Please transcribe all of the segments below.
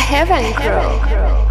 Heaven Crew.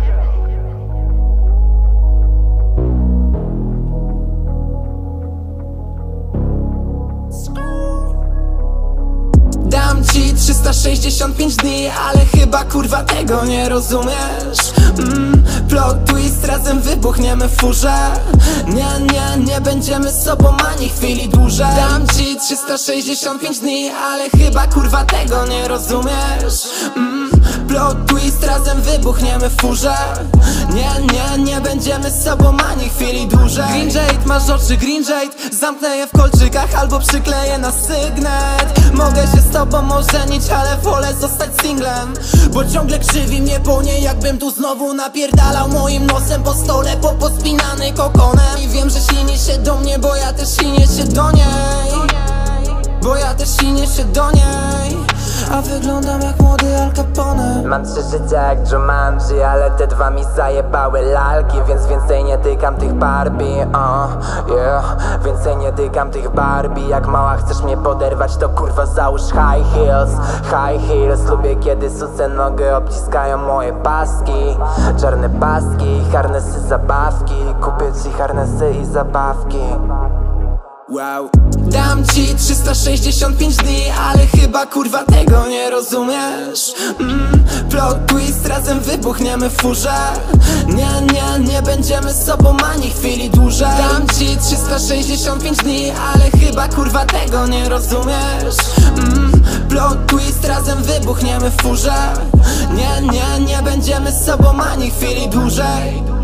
Dam ci 365 dni, ale chyba kurwa tego nie rozumiesz. Plot twist, razem wybuchniemy w furze. Nie będziemy z sobą ani chwili dłużej. Dam ci 365 dni, ale chyba kurwa tego nie rozumiesz. Plot twist, razem wybuchniemy w furze. Nie będziemy z sobą ani chwili dłużej. Green Jade, masz oczy Green Jade. Zamknę je w kolczykach albo przykleję na sygnet. Mogę się z tobą ożenić, ale wolę zostać singlem. Bo ciągle krzywi mnie po niej, jakbym tu znowu napierdalał moim nosem po stole, pospinany kokonem. I wiem, że ślini się do mnie, bo ja też ślinię się do niej. Bo ja też ślinię się do niej. A wyglądam jak młody Al Capone. Mam 3 życia jak Jumanji, ale te 2 mi zajebały lalki. Więc więcej nie tykam tych Barbie, Więcej nie tykam tych Barbie. Jak mała chcesz mnie poderwać, to kurwa załóż high heels. High heels, lubię kiedy suce nogi obciskają moje paski. Czarne paski, harnesy, zabawki. Kupię ci harnesy i zabawki. Wow. Dam ci 365 dni, ale chyba kurwa tego nie rozumiesz. Plot twist, razem wybuchniemy w furze. Nie będziemy z sobą ani chwili dłużej. Dam ci 365 dni, ale chyba kurwa tego nie rozumiesz. Plot twist, razem wybuchniemy w furze. Nie będziemy z sobą ani chwili dłużej.